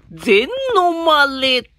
禅のまれ。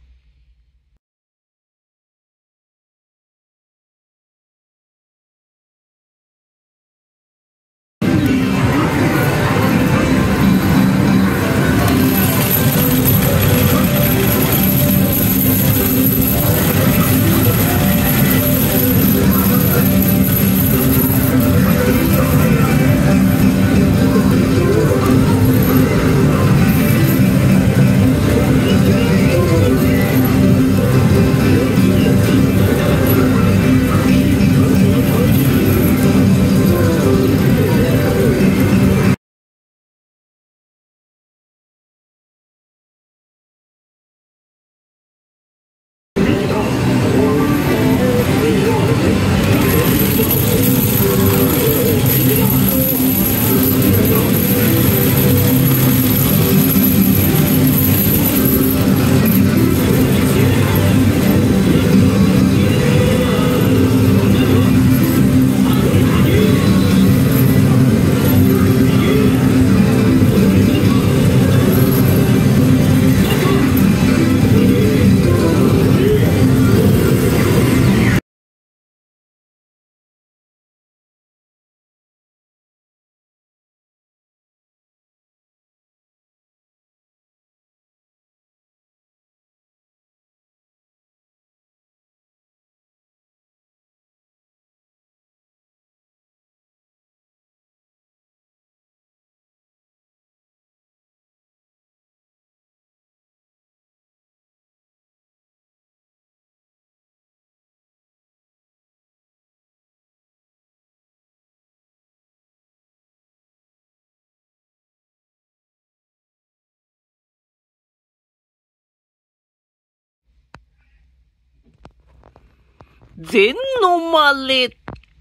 禅のまれ。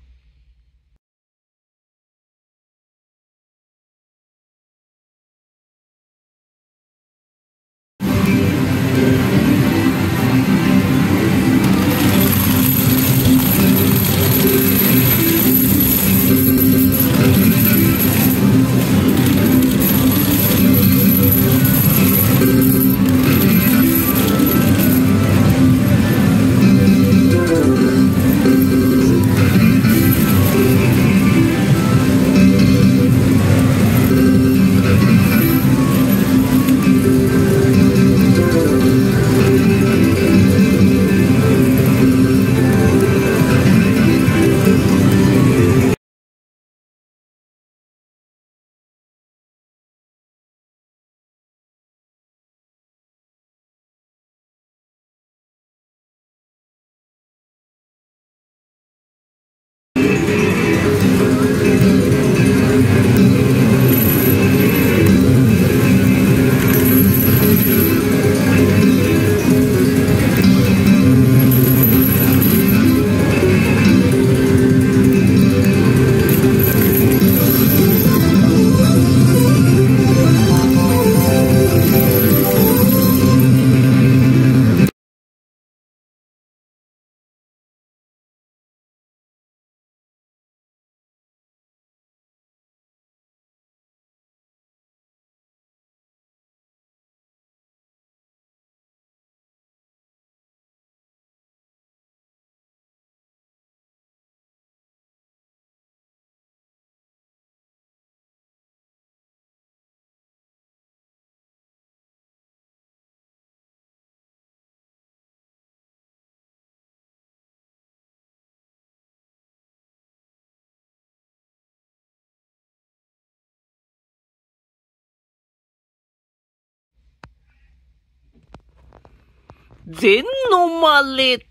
禅のまれ。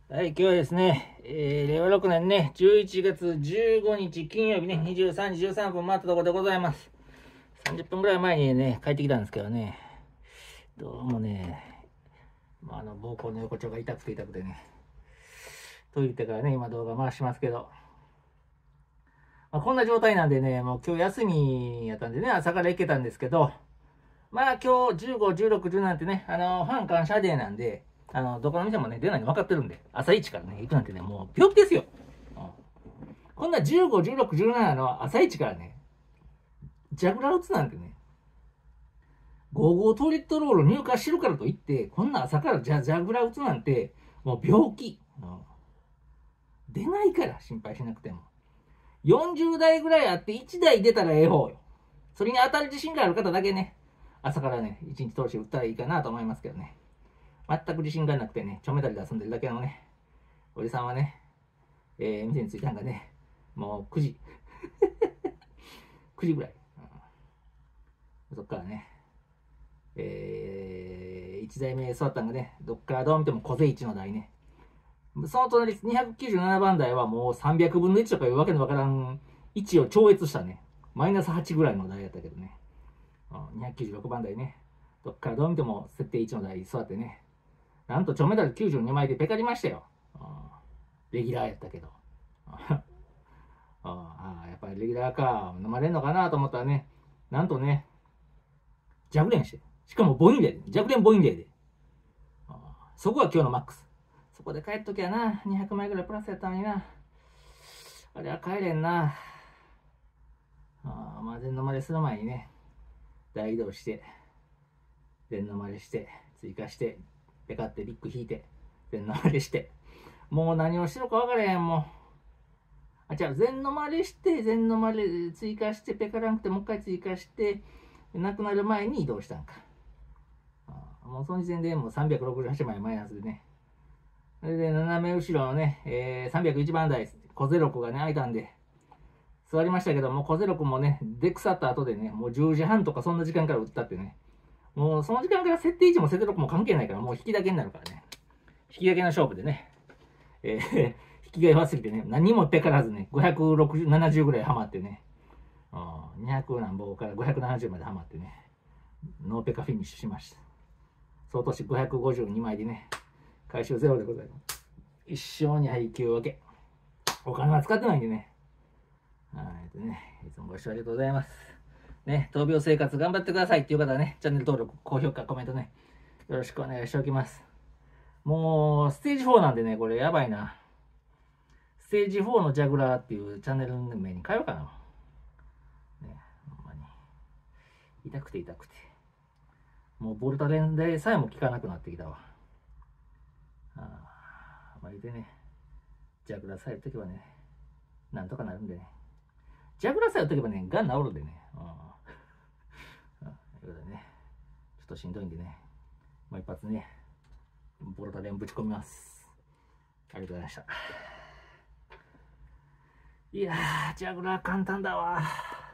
はい、今日はですね、令和6年ね、11月15日金曜日ね、23時13分回ったところでございます。30分ぐらい前にね、帰ってきたんですけどね、どうもね、膀胱の横丁が痛くてね、トイレ行ってからね、今動画回しますけど、こんな状態なんでね、もう今日休みやったんでね、朝から行けたんですけど、今日15、16、17ってね、ファン感謝デーなんで、どこの店もね、出ないの分かってるんで、朝一からね、行くなんてね、もう病気ですよ。こんな15、16、17の朝一からね、ジャグラー打つなんてね、55トイレットロール入荷してるからといって、こんな朝からジャグラー打つなんて、もう病気。出ないから心配しなくても。40代ぐらいあって1台出たらええ方よ。それに当たる自信がある方だけね、朝からね、1日通して打ったらいいかなと思いますけどね。全く自信がなくてね、ちょめたりで遊んでるだけのね、おじさんはね、店に着いたんがね、もう9時。9時ぐらい。そっからね、1台目座ったんがね、どっからどう見ても小勢1の台ね。その隣、297番台はもう300分の1とかいうわけのわからん位置を超越したね、マイナス8ぐらいの台やったけどね。296番台ね。どっからどう見ても設定1の台座ってね。なんと、ちょメダル92枚でペカりましたよ。レギュラーやったけど。やっぱりレギュラーか。飲まれんのかなと思ったらね、なんとね、弱連して。しかも母音で、弱連母音で。そこが今日のマックス。そこで帰っときゃな。200枚ぐらいプラスやったのにな。あれは帰れんな。全飲まれする前にね、大移動して、全飲まれして、追加して、ペカってビッグ引いて、全飲まれして、もう何をしてるか分からへん、もう。全飲まれして、全飲まれ追加して、ペカらんくてもう一回追加して、なくなる前に移動したんか。もうその時点でもう368枚マイナスでね。それで斜め後ろのね、301番台、小ゼロコがね、開いたんで、座りましたけども、小ゼロコもね、出腐った後でね、もう10時半とかそんな時間から打ったってね。もうその時間から設定1も設定6も関係ないから、もう引きだけになるからね。引きだけの勝負でね。引きが弱すぎてね、何もペカらずね、560、70ぐらいハマってね。200何本から570までハマってね。ノーペカフィニッシュしました。総投資552枚でね、回収ゼロでございます。一生に配給分け。お金は使ってないんでね。いつもご視聴ありがとうございます。ね、闘病生活頑張ってくださいっていう方はね、チャンネル登録、高評価、コメントね、よろしくお願いしておきます。もう、ステージ4なんでね、これやばいな。ステージ4のジャグラーっていうチャンネル名に変えようかな。ね、ほんまに。痛くて。もうボルタレンでさえも効かなくなってきたわ。言うてね、ジャグラーさえ打っとけばね、なんとかなるんでね。ジャグラーさえ打っとけばね、がん治るんでね。ということでね、ちょっとしんどいんでね、もう一発ね、ボルタレンぶち込みます。ありがとうございました。いやー、ジャグラー簡単だわ。